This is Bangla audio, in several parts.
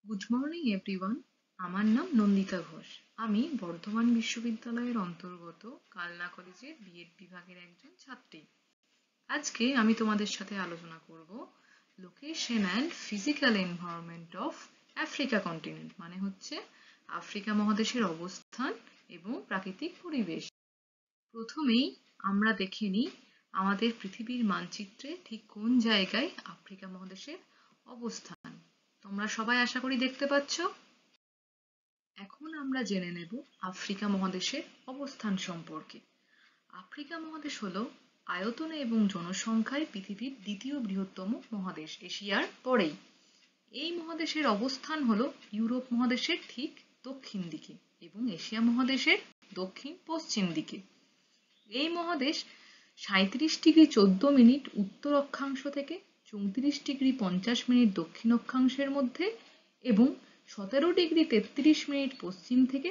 Good morning everyone. আমার নাম নন্দিতা ঘোষ। আমি বর্ধমান বিশ্ববিদ্যালয়ের অন্তর্গত কালনা কলেজের বিএড বিভাগের একজন ছাত্রী। আজকে আমি তোমাদের সাথে আলোচনা করব location and physical environment of Africa continent, মানে হচ্ছে আফ্রিকা মহাদেশের অবস্থান এবং প্রাকৃতিক পরিবেশ। প্রথমেই আমরা দেখে নিই আমাদের পৃথিবীর মানচিত্রে ঠিক কোন জায়গায় আফ্রিকা মহাদেশের অবস্থান। তোমরা সবাই আশা করি দেখতে পাচ্ছ। এখন আমরা জেনে নেব আফ্রিকা মহাদেশের অবস্থান সম্পর্কে। আফ্রিকা মহাদেশ হলো আয়তনে এবং জনসংখ্যায় পৃথিবীর দ্বিতীয় বৃহত্তম মহাদেশ, এশিয়ার পরেই। এই মহাদেশের অবস্থান হলো ইউরোপ মহাদেশের ঠিক দক্ষিণ দিকে এবং এশিয়া মহাদেশের দক্ষিণ পশ্চিম দিকে। এই মহাদেশ 37°14' উত্তর অক্ষাংশ থেকে 34°50' দক্ষিণ অক্ষাংশের মধ্যে এবং 17°33' পশ্চিম থেকে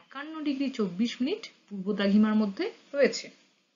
51°24' পূর্ব দ্রাঘিমার মধ্যে রয়েছে।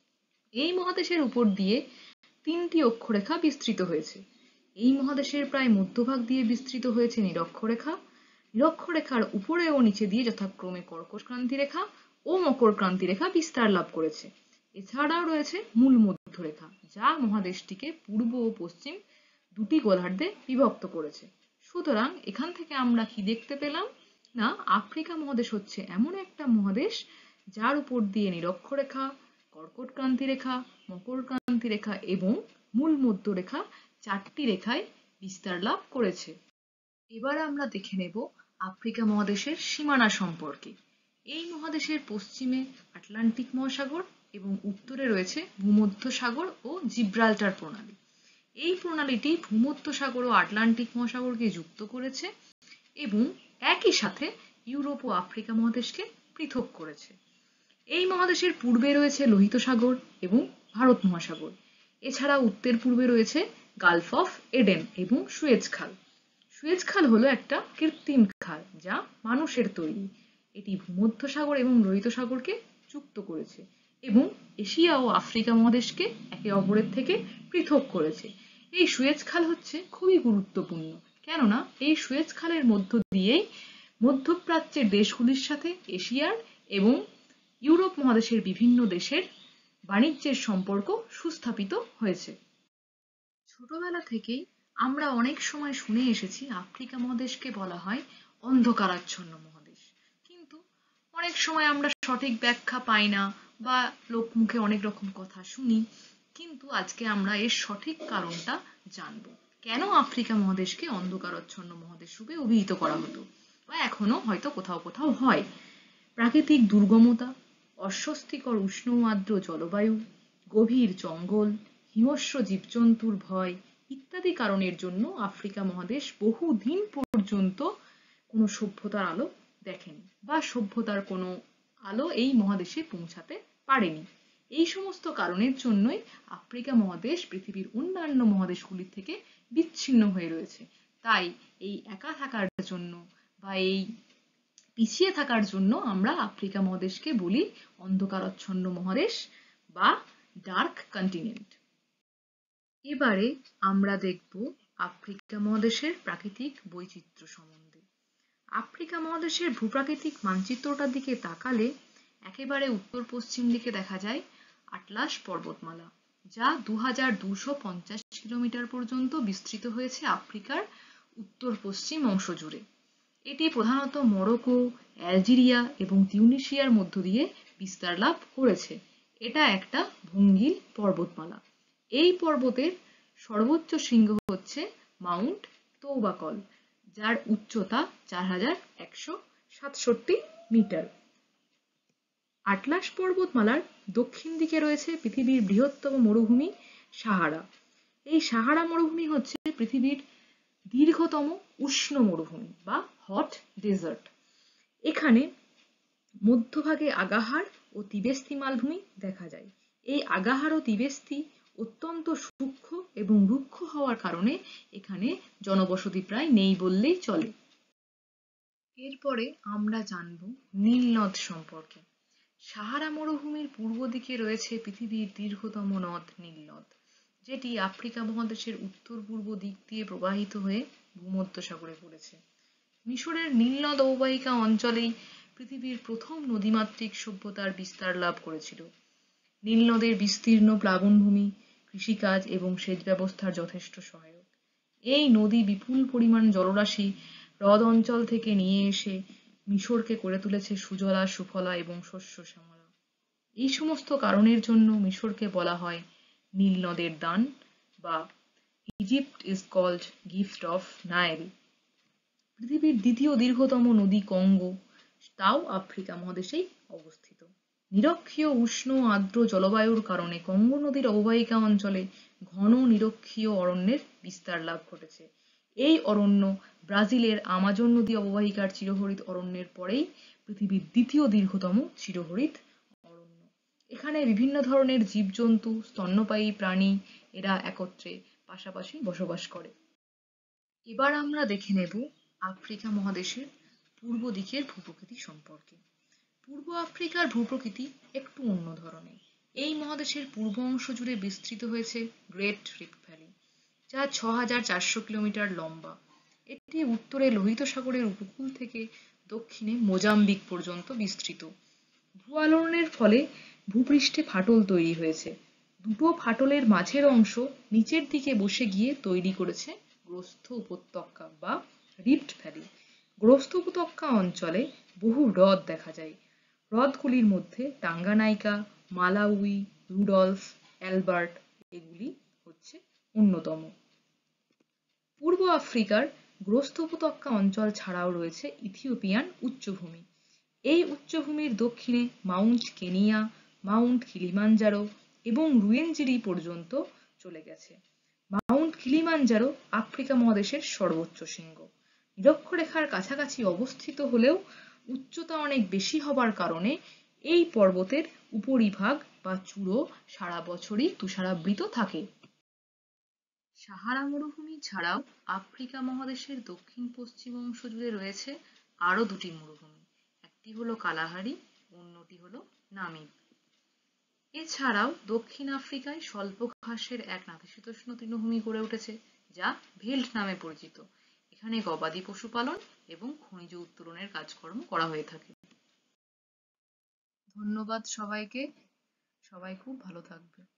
এই মহাদেশের উপর দিয়ে 3টি অক্ষরেখা বিস্তৃত হয়েছে। এই মহাদেশের প্রায় মধ্যভাগ দিয়ে বিস্তৃত হয়েছে নিরক্ষরেখা। নিরক্ষরেখার উপরে ও নিচে দিয়ে যথাক্রমে কর্কট ক্রান্তি রেখা ও মকর ক্রান্তি রেখা বিস্তার লাভ করেছে। এছাড়াও রয়েছে মূল মধ্যরেখা, যা মহাদেশটিকে পূর্ব ও পশ্চিম দুটি গোলার্ধে বিভক্ত করেছে। সুতরাং এখান থেকে আমরা কি দেখতে পেলাম না, আফ্রিকা মহাদেশ হচ্ছে এমন একটা মহাদেশ যার উপর দিয়ে নিরক্ষরেখা, কর্কট ক্রান্তি রেখা, মকর ক্রান্তি রেখা এবং মূল মধ্যরেখা 4টি রেখায় বিস্তার লাভ করেছে। এবার আমরা দেখে নেব আফ্রিকা মহাদেশের সীমানা সম্পর্কে। এই মহাদেশের পশ্চিমে আটলান্টিক মহাসাগর এবং উত্তরে রয়েছে ভূমধ্যসাগর ও জিব্রাল্টার প্রণালী। এই প্রণালীটি ভূমধ্যসাগর ও আটলান্টিক মহাসাগরকে যুক্ত করেছে এবং একই সাথে ইউরোপ ও আফ্রিকা মহাদেশকে পৃথক করেছে। এই মহাদেশের পূর্বে রয়েছে লোহিত সাগর এবং ভারত মহাসাগর। এছাড়া উত্তর পূর্বে রয়েছে গালফ অফ এডেন এবং সুয়েজ খাল। সুয়েজ খাল হলো একটা কৃত্রিম খাল যা মানুষের তৈরি। এটি ভূমধ্যসাগর এবং লোহিত সাগরকে যুক্ত করেছে এবং এশিয়া ও আফ্রিকা মহাদেশকে একে অপরের থেকে পৃথক করেছে। এই সুয়েজ খাল হচ্ছে খুবই গুরুত্বপূর্ণ, কেননা এই সুয়েজ খালের মধ্য দিয়েই মধ্যপ্রাচ্যের দেশগুলির সাথে এশিয়ার এবং ইউরোপ মহাদেশের বিভিন্ন দেশের বাণিজ্যের সম্পর্ক সুস্থাপিত হয়েছে। ছোটবেলা থেকেই আমরা অনেক সময় শুনে এসেছি আফ্রিকা মহাদেশকে বলা হয় অন্ধকারাচ্ছন্ন মহাদেশ, কিন্তু অনেক সময় আমরা সঠিক ব্যাখ্যা পাই না বা লোকমুখে অনেক রকম কথা শুনি। কিন্তু আজকে আমরা এর সঠিক কারণটা জানব, কেন আফ্রিকা মহাদেশকে অন্ধকারাচ্ছন্ন মহাদেশ রূপে অভিহিত করা হতো বা এখনো হয়তো কোথাও কোথাও হয়। প্রাকৃতিক দুর্গমতা, অস্বস্তিকর উষ্ণ ও আর্দ্র জলবায়ু, গভীর জঙ্গল, হিংস্র জীবজন্তুর ভয় ইত্যাদি কারণের জন্য আফ্রিকা মহাদেশ বহুদিন পর্যন্ত কোনো সভ্যতার আলো দেখেনি বা সভ্যতার কোনো আলো এই মহাদেশে পৌঁছাতে পারেনি। এই সমস্ত কারণের জন্যই আফ্রিকা মহাদেশ পৃথিবীর অন্যান্য মহাদেশগুলির থেকে বিচ্ছিন্ন হয়ে রয়েছে। তাই এই একা থাকার জন্য বা এই পিছিয়ে থাকার জন্য আমরা আফ্রিকা মহাদেশকে বলি অন্ধকারাচ্ছন্ন মহাদেশ বা ডার্ক কন্টিনেন্ট। এবারে আমরা দেখব আফ্রিকা মহাদেশের প্রাকৃতিক বৈচিত্র্য সম্বন্ধে। আফ্রিকা মহাদেশের ভূপ্রাকৃতিক মানচিত্রটার দিকে তাকালে একেবারে উত্তর পশ্চিম দিকে দেখা যায় আটলাস পর্বতমালা, যা 2250 কিলোমিটার পর্যন্ত বিস্তৃত হয়েছে আফ্রিকার উত্তর পশ্চিম অংশ জুড়ে। এটি প্রধানত মরক্কো, অ্যালজেরিয়া এবং তিউনিসিয়ার মধ্য দিয়ে বিস্তার লাভ করেছে। এটা একটা ভঙ্গিল পর্বতমালা। এই পর্বতের সর্বোচ্চ শৃঙ্গ হচ্ছে মাউন্ট তৌবাকল, যার উচ্চতা 4167 মিটার। আটলাস পর্বতমালার দক্ষিণ দিকে রয়েছে পৃথিবীর বৃহত্তম মরুভূমি সাহারা। এই সাহারা মরুভূমি হচ্ছে পৃথিবীর দীর্ঘতম উষ্ণ মরুভূমি বা হট ডেজার্ট। এখানে মধ্যভাগে আগাহার ও তিবেস্তি মালভূমি দেখা যায়। এই আগাহার ও তিবেস্তি অত্যন্ত সূক্ষ্ম এবং রুক্ষ হওয়ার কারণে এখানে জনবসতি প্রায় নেই বললেই চলে। এরপরে আমরা জানব নীল নদ সম্পর্কে। সাহারা মরুভূমির পূর্ব দিকে রয়েছে পৃথিবীর দীর্ঘতম নদ নীল নদ, যেটি আফ্রিকা মহাদেশের উত্তর পূর্ব দিক দিয়ে প্রবাহিত হয়ে ভূমধ্যসাগরে পড়েছে। মিশরের নীলনদ অববাহিকা অঞ্চলেই পৃথিবীর প্রথম নদীমাতৃক সভ্যতার বিস্তার লাভ করেছিল। নীলনদের বিস্তীর্ণ প্লাবনভূমি কৃষিকাজ এবং সেচ ব্যবস্থার যথেষ্ট সহায়ক। এই নদী বিপুল পরিমাণ জলরাশি হ্রদ অঞ্চল থেকে নিয়ে এসে মিশরকে করে তুলেছে সুজলা সুফলা এবং শস্য শ্যামলা। এই সমস্ত কারণের জন্য মিশরকে বলা হয় নীল নদের দান বা Egypt is called gift of Nile. পৃথিবীর দ্বিতীয় দীর্ঘতম নদী কঙ্গো, তাও আফ্রিকা মহাদেশেই অবস্থিত। নিরক্ষীয় উষ্ণ আর্দ্র জলবায়ুর কারণে কঙ্গো নদীর অববাহিকা অঞ্চলে ঘন নিরক্ষীয় অরণ্যের বিস্তার লাভ ঘটেছে। এই অরণ্য ব্রাজিলের আমাজন নদী অববাহিকার চিরহরিৎ অরণ্যের পরেই পৃথিবীর দ্বিতীয় দীর্ঘতম চিরহরিৎ অরণ্য। এখানে বিভিন্ন ধরনের জীবজন্তু, স্তন্যপায়ী প্রাণী এরা একত্রে পাশাপাশি বসবাস করে। এবার আমরা দেখে নেব আফ্রিকা মহাদেশের পূর্ব দিকের ভূপ্রকৃতি সম্পর্কে। পূর্ব আফ্রিকার ভূপ্রকৃতি একটু অন্য ধরনের। এই মহাদেশের পূর্ব অংশ জুড়ে বিস্তৃত হয়েছে গ্রেট রিফট ভ্যালি, যা ৬,৪০০ কিলোমিটার লম্বা। এটি উত্তরে লোহিত সাগরের উপকূল থেকে দক্ষিণে মোজাম্বিক পর্যন্ত বিস্তৃত। ভূ-আলোড়নের ফলে ভূপৃষ্ঠে ফাটল তৈরি হয়েছে। দুটো ফাটলের মাঝের অংশ নিচের দিকে বসে গিয়ে তৈরি করেছে গ্রস্থ উপত্যকা বা রিফট ভ্যালি। গ্রস্থ উপত্যকা অঞ্চলে বহু হ্রদ দেখা যায়। হ্রদগুলির মধ্যে টাঙ্গানাইকা, মালাউই, রুডলফ, অ্যালবার্ট এগুলি হচ্ছে অন্যতম। পূর্ব আফ্রিকার গ্রস্থ উপত্যকা অঞ্চল ছাড়াও রয়েছে ইথিওপিয়ান উচ্চভূমি। এই উচ্চভূমির দক্ষিণে মাউন্ট কেনিয়া, মাউন্ট কিলিমানজারো এবং রুয়েনজিরি পর্যন্ত চলে গেছে। মাউন্ট কিলিমানজারো আফ্রিকা মহাদেশের সর্বোচ্চ শৃঙ্গ। নিরক্ষরেখার কাছাকাছি অবস্থিত হলেও উচ্চতা অনেক বেশি হবার কারণে এই পর্বতের উপরিভাগ বা চূড়ো সারা বছরই তুষারাবৃত থাকে। সাহারা মরুভূমি ছাড়াও আফ্রিকা মহাদেশের দক্ষিণ পশ্চিম অংশ জুড়ে রয়েছে আরো দুটি মরুভূমি। একটি হলো কালাহারি, অন্যটি হলো নামিব। এছাড়াও দক্ষিণ আফ্রিকায় স্বল্প ঘাসের এক নাতিশীতোষ্ণ তৃণভূমি গড়ে উঠেছে, যা ভেল্ড নামে পরিচিত। এখানে গবাদি পশুপালন এবং খনিজ উত্তোলনের কাজকর্ম করা হয়ে থাকে। ধন্যবাদ সবাইকে। সবাই খুব ভালো থাকবে।